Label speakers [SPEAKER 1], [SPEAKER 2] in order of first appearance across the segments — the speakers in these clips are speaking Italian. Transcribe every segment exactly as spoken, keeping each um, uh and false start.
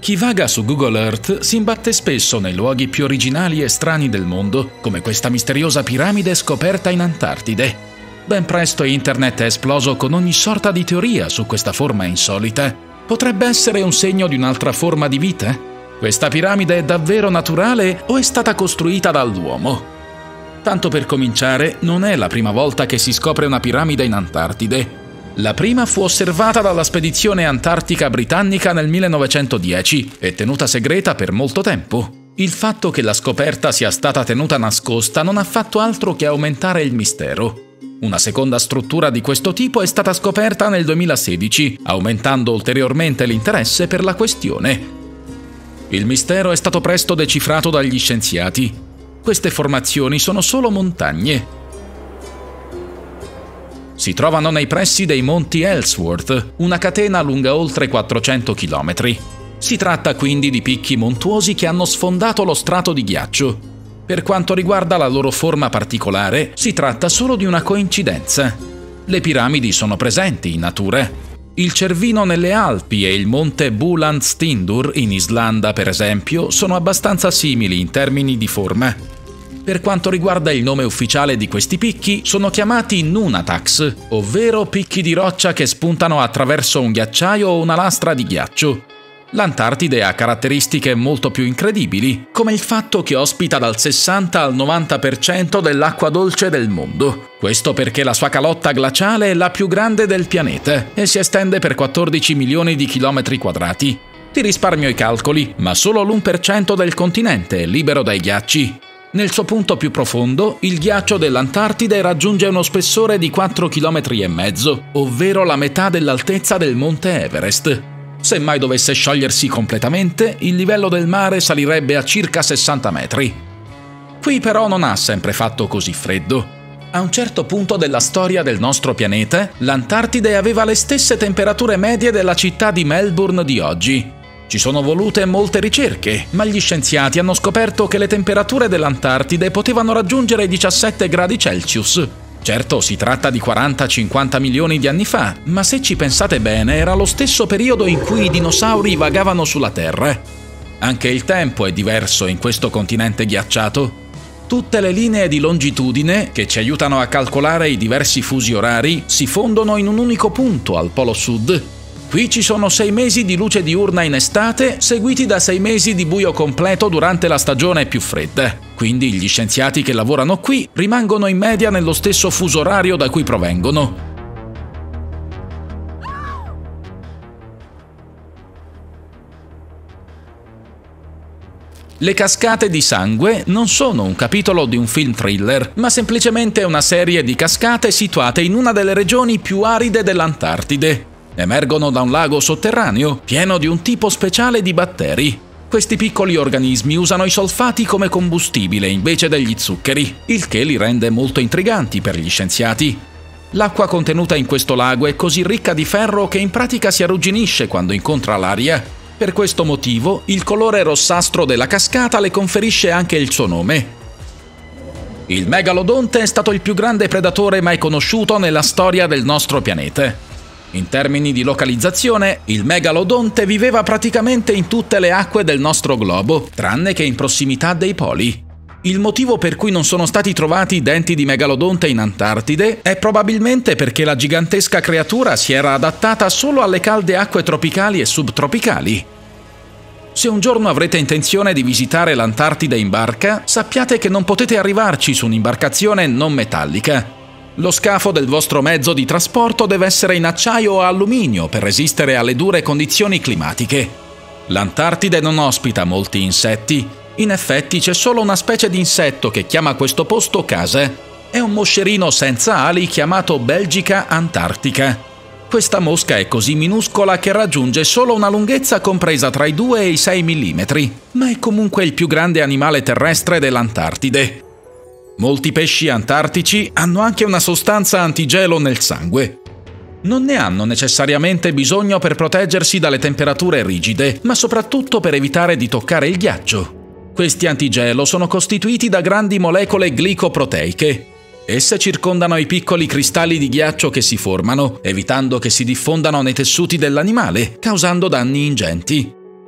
[SPEAKER 1] Chi vaga su Google Earth si imbatte spesso nei luoghi più originali e strani del mondo, come questa misteriosa piramide scoperta in Antartide. Ben presto Internet è esploso con ogni sorta di teoria su questa forma insolita. Potrebbe essere un segno di un'altra forma di vita? Questa piramide è davvero naturale o è stata costruita dall'uomo? Tanto per cominciare, non è la prima volta che si scopre una piramide in Antartide. La prima fu osservata dalla spedizione antartica britannica nel millenovecentodieci e tenuta segreta per molto tempo. Il fatto che la scoperta sia stata tenuta nascosta non ha fatto altro che aumentare il mistero. Una seconda struttura di questo tipo è stata scoperta nel duemilasedici, aumentando ulteriormente l'interesse per la questione. Il mistero è stato presto decifrato dagli scienziati. Queste formazioni sono solo montagne. Si trovano nei pressi dei monti Ellsworth, una catena lunga oltre quattrocento chilometri. Si tratta quindi di picchi montuosi che hanno sfondato lo strato di ghiaccio. Per quanto riguarda la loro forma particolare, si tratta solo di una coincidenza. Le piramidi sono presenti in natura. Il Cervino nelle Alpi e il monte Bulandstindur in Islanda, per esempio, sono abbastanza simili in termini di forma. Per quanto riguarda il nome ufficiale di questi picchi, sono chiamati Nunataks, ovvero picchi di roccia che spuntano attraverso un ghiacciaio o una lastra di ghiaccio. L'Antartide ha caratteristiche molto più incredibili, come il fatto che ospita dal sessanta al novanta per cento dell'acqua dolce del mondo. Questo perché la sua calotta glaciale è la più grande del pianeta e si estende per quattordici milioni di chilometri quadrati. Ti risparmio i calcoli, ma solo l'uno per cento del continente è libero dai ghiacci. Nel suo punto più profondo, il ghiaccio dell'Antartide raggiunge uno spessore di quattro chilometri e mezzo, ovvero la metà dell'altezza del monte Everest. Se mai dovesse sciogliersi completamente, il livello del mare salirebbe a circa sessanta metri. Qui però non ha sempre fatto così freddo. A un certo punto della storia del nostro pianeta, l'Antartide aveva le stesse temperature medie della città di Melbourne di oggi. Ci sono volute molte ricerche, ma gli scienziati hanno scoperto che le temperature dell'Antartide potevano raggiungere i diciassette gradi Celsius. Certo, si tratta di quaranta cinquanta milioni di anni fa, ma se ci pensate bene era lo stesso periodo in cui i dinosauri vagavano sulla Terra. Anche il tempo è diverso in questo continente ghiacciato. Tutte le linee di longitudine, che ci aiutano a calcolare i diversi fusi orari, si fondono in un unico punto al polo sud. Qui ci sono sei mesi di luce diurna in estate, seguiti da sei mesi di buio completo durante la stagione più fredda. Quindi gli scienziati che lavorano qui rimangono in media nello stesso fuso orario da cui provengono. Le cascate di sangue non sono un capitolo di un film thriller, ma semplicemente una serie di cascate situate in una delle regioni più aride dell'Antartide. Emergono da un lago sotterraneo, pieno di un tipo speciale di batteri. Questi piccoli organismi usano i solfati come combustibile invece degli zuccheri, il che li rende molto intriganti per gli scienziati. L'acqua contenuta in questo lago è così ricca di ferro che in pratica si arrugginisce quando incontra l'aria. Per questo motivo, il colore rossastro della cascata le conferisce anche il suo nome. Il megalodonte è stato il più grande predatore mai conosciuto nella storia del nostro pianeta. In termini di localizzazione, il megalodonte viveva praticamente in tutte le acque del nostro globo, tranne che in prossimità dei poli. Il motivo per cui non sono stati trovati denti di megalodonte in Antartide è probabilmente perché la gigantesca creatura si era adattata solo alle calde acque tropicali e subtropicali. Se un giorno avrete intenzione di visitare l'Antartide in barca, sappiate che non potete arrivarci su un'imbarcazione non metallica. Lo scafo del vostro mezzo di trasporto deve essere in acciaio o alluminio per resistere alle dure condizioni climatiche. L'Antartide non ospita molti insetti. In effetti c'è solo una specie di insetto che chiama questo posto casa. È un moscerino senza ali chiamato Belgica antartica. Questa mosca è così minuscola che raggiunge solo una lunghezza compresa tra i due e i sei millimetri, ma è comunque il più grande animale terrestre dell'Antartide. Molti pesci antartici hanno anche una sostanza antigelo nel sangue. Non ne hanno necessariamente bisogno per proteggersi dalle temperature rigide, ma soprattutto per evitare di toccare il ghiaccio. Questi antigelo sono costituiti da grandi molecole glicoproteiche. Esse circondano i piccoli cristalli di ghiaccio che si formano, evitando che si diffondano nei tessuti dell'animale, causando danni ingenti.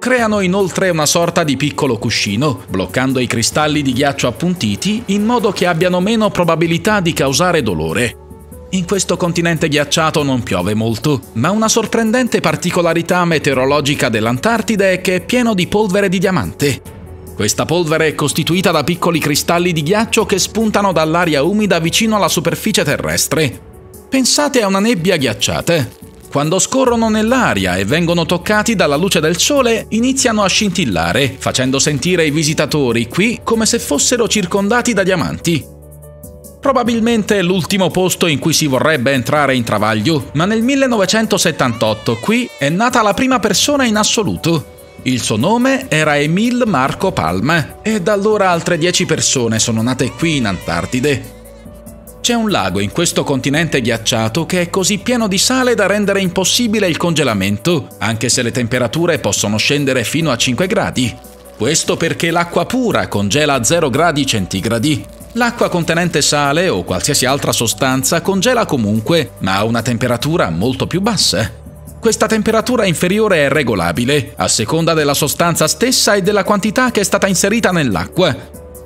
[SPEAKER 1] Creano inoltre una sorta di piccolo cuscino, bloccando i cristalli di ghiaccio appuntiti in modo che abbiano meno probabilità di causare dolore. In questo continente ghiacciato non piove molto, ma una sorprendente particolarità meteorologica dell'Antartide è che è pieno di polvere di diamante. Questa polvere è costituita da piccoli cristalli di ghiaccio che spuntano dall'aria umida vicino alla superficie terrestre. Pensate a una nebbia ghiacciata. Quando scorrono nell'aria e vengono toccati dalla luce del sole, iniziano a scintillare, facendo sentire i visitatori qui come se fossero circondati da diamanti. Probabilmente è l'ultimo posto in cui si vorrebbe entrare in travaglio, ma nel millenovecentosettantotto qui è nata la prima persona in assoluto. Il suo nome era Emil Marco Palma e da allora altre dieci persone sono nate qui in Antartide. C'è un lago in questo continente ghiacciato che è così pieno di sale da rendere impossibile il congelamento, anche se le temperature possono scendere fino a cinque gradi. Questo perché l'acqua pura congela a zero gradi centigradi. L'acqua contenente sale o qualsiasi altra sostanza congela comunque, ma a una temperatura molto più bassa. Questa temperatura inferiore è regolabile, a seconda della sostanza stessa e della quantità che è stata inserita nell'acqua.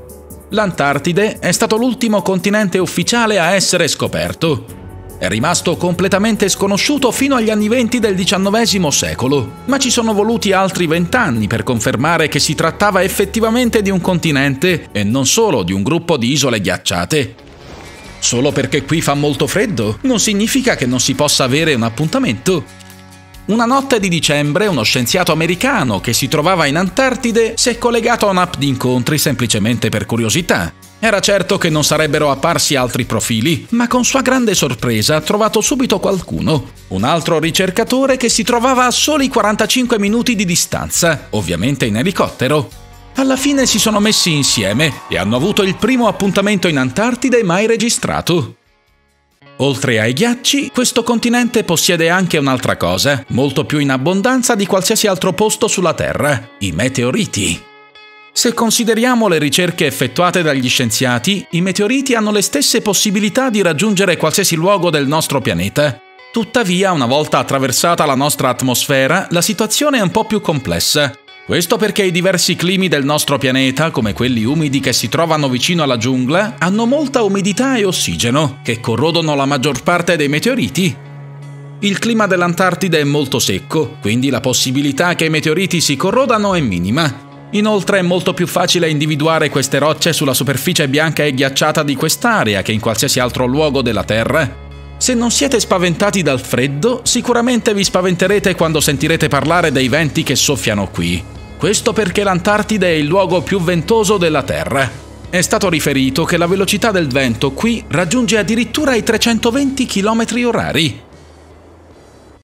[SPEAKER 1] L'Antartide è stato l'ultimo continente ufficiale a essere scoperto. È rimasto completamente sconosciuto fino agli anni venti del diciannovesimo secolo, ma ci sono voluti altri vent'anni per confermare che si trattava effettivamente di un continente e non solo di un gruppo di isole ghiacciate. Solo perché qui fa molto freddo non significa che non si possa avere un appuntamento. Una notte di dicembre uno scienziato americano che si trovava in Antartide si è collegato a un'app di incontri semplicemente per curiosità. Era certo che non sarebbero apparsi altri profili, ma con sua grande sorpresa ha trovato subito qualcuno. Un altro ricercatore che si trovava a soli quarantacinque minuti di distanza, ovviamente in elicottero. Alla fine si sono messi insieme e hanno avuto il primo appuntamento in Antartide mai registrato. Oltre ai ghiacci, questo continente possiede anche un'altra cosa, molto più in abbondanza di qualsiasi altro posto sulla Terra: i meteoriti. Se consideriamo le ricerche effettuate dagli scienziati, i meteoriti hanno le stesse possibilità di raggiungere qualsiasi luogo del nostro pianeta. Tuttavia, una volta attraversata la nostra atmosfera, la situazione è un po' più complessa. Questo perché i diversi climi del nostro pianeta, come quelli umidi che si trovano vicino alla giungla, hanno molta umidità e ossigeno, che corrodono la maggior parte dei meteoriti. Il clima dell'Antartide è molto secco, quindi la possibilità che i meteoriti si corrodano è minima. Inoltre è molto più facile individuare queste rocce sulla superficie bianca e ghiacciata di quest'area che in qualsiasi altro luogo della Terra. Se non siete spaventati dal freddo, sicuramente vi spaventerete quando sentirete parlare dei venti che soffiano qui. Questo perché l'Antartide è il luogo più ventoso della Terra. È stato riferito che la velocità del vento qui raggiunge addirittura i trecentoventi chilometri orari.